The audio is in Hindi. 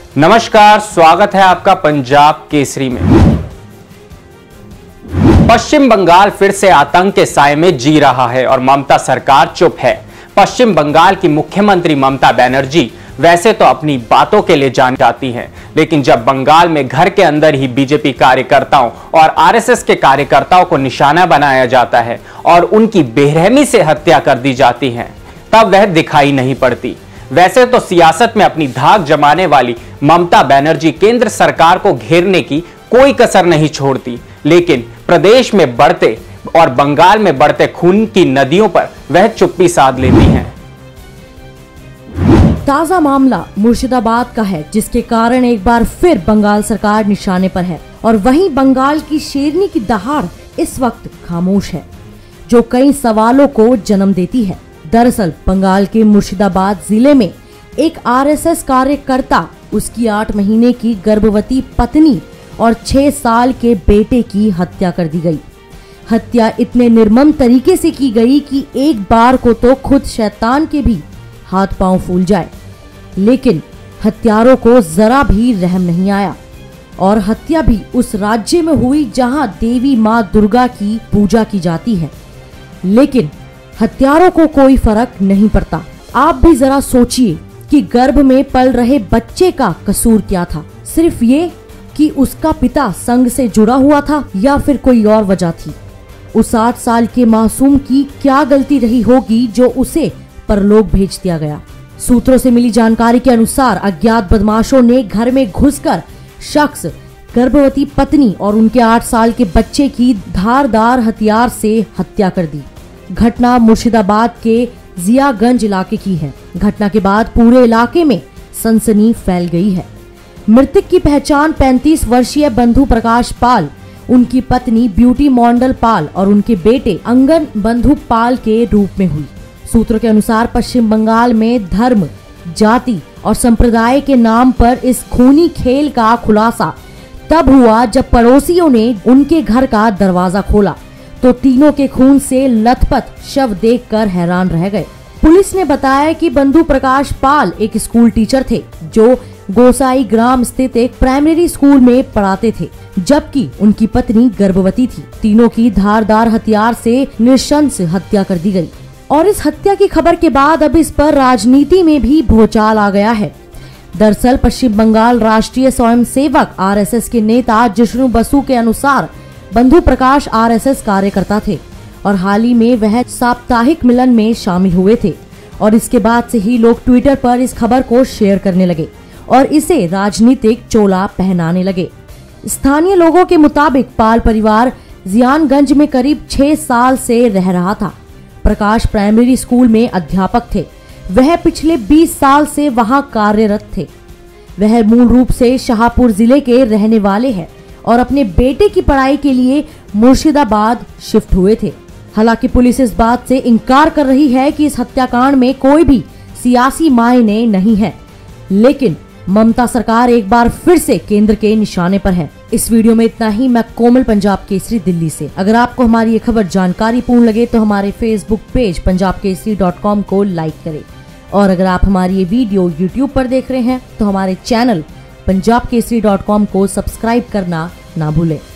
नमस्कार, स्वागत है आपका पंजाब केसरी में। पश्चिम बंगाल फिर से आतंक के साए में जी रहा है और ममता सरकार चुप है। पश्चिम बंगाल की मुख्यमंत्री ममता बनर्जी वैसे तो अपनी बातों के लिए जानी जाती हैं, लेकिन जब बंगाल में घर के अंदर ही बीजेपी कार्यकर्ताओं और आरएसएस के कार्यकर्ताओं को निशाना बनाया जाता है और उनकी बेरहमी से हत्या कर दी जाती है, तब वह दिखाई नहीं पड़ती। वैसे तो सियासत में अपनी धाक जमाने वाली ममता बनर्जी केंद्र सरकार को घेरने की कोई कसर नहीं छोड़ती, लेकिन प्रदेश में बढ़ते और बंगाल में बढ़ते खून की नदियों पर वह चुप्पी साध लेती हैं। ताजा मामला मुर्शिदाबाद का है, जिसके कारण एक बार फिर बंगाल सरकार निशाने पर है और वहीं बंगाल की शेरनी की दहाड़ इस वक्त खामोश है, जो कई सवालों को जन्म देती है। दरअसल बंगाल के मुर्शिदाबाद जिले में एक आरएसएस कार्यकर्ता, उसकी 8 महीने की गर्भवती पत्नी और 6 साल के बेटे की हत्या कर दी गई। हत्या इतने निर्मम तरीके से की गई कि एक बार को तो खुद शैतान के भी हाथ पांव फूल जाए, लेकिन हत्यारों को जरा भी रहम नहीं आया। और हत्या भी उस राज्य में हुई जहां देवी मां दुर्गा की पूजा की जाती है, लेकिन हत्यारों को कोई फर्क नहीं पड़ता। आप भी जरा सोचिए कि गर्भ में पल रहे बच्चे का कसूर क्या था? सिर्फ ये कि उसका पिता संग से जुड़ा हुआ था या फिर कोई और वजह थी? उस 8 साल के मासूम की क्या गलती रही होगी जो उसे परलोक भेज दिया गया? सूत्रों से मिली जानकारी के अनुसार अज्ञात बदमाशों ने घर में घुसकर शख्स, गर्भवती पत्नी और उनके 8 साल के बच्चे की धारदार हथियार से हत्या कर दी। घटना मुर्शिदाबाद के जियागंज इलाके की है। घटना के बाद पूरे इलाके में सनसनी फैल गई है। मृतक की पहचान 35 वर्षीय बंधु प्रकाश पाल, उनकी पत्नी ब्यूटी मॉन्डल पाल और उनके बेटे अंगन बंधु पाल के रूप में हुई। सूत्रों के अनुसार पश्चिम बंगाल में धर्म, जाति और संप्रदाय के नाम पर इस खूनी खेल का खुलासा तब हुआ जब पड़ोसियों ने उनके घर का दरवाजा खोला तो तीनों के खून से लथपथ शव देखकर हैरान रह गए। पुलिस ने बताया कि बंधु प्रकाश पाल एक स्कूल टीचर थे जो गोसाई ग्राम स्थित एक प्राइमरी स्कूल में पढ़ाते थे, जबकि उनकी पत्नी गर्भवती थी। तीनों की धारदार हथियार से नृशंस हत्या कर दी गई और इस हत्या की खबर के बाद अब इस पर राजनीति में भी भूचाल आ गया है। दरअसल पश्चिम बंगाल राष्ट्रीय स्वयंसेवक आरएसएस के नेता जिष्णु बसु के अनुसार बंधु प्रकाश आरएसएस कार्यकर्ता थे और हाल ही में वह साप्ताहिक मिलन में शामिल हुए थे और इसके बाद से ही लोग ट्विटर पर इस खबर को शेयर करने लगे और इसे राजनीतिक चोला पहनाने लगे। स्थानीय लोगों के मुताबिक पाल परिवार जियागंज में करीब 6 साल से रह रहा था। प्रकाश प्राइमरी स्कूल में अध्यापक थे। वह पिछले 20 साल से वहां कार्यरत थे। वह मूल रूप से शाहपुर जिले के रहने वाले हैं और अपने बेटे की पढ़ाई के लिए मुर्शिदाबाद शिफ्ट हुए थे। हालांकि पुलिस इस बात से इनकार कर रही है कि इस हत्याकांड में कोई भी सियासी मायने नहीं है, लेकिन ममता सरकार एक बार फिर से केंद्र के निशाने पर है। इस वीडियो में इतना ही। मैं कोमल, पंजाब केसरी, दिल्ली से। अगर आपको हमारी ये खबर जानकारी पूर्ण लगे तो हमारे फेसबुक पेज punjabkesari.com को लाइक करें और अगर आप हमारी ये वीडियो यूट्यूब पर देख रहे हैं तो हमारे चैनल punjabkesari.com को सब्सक्राइब करना ना भूलें।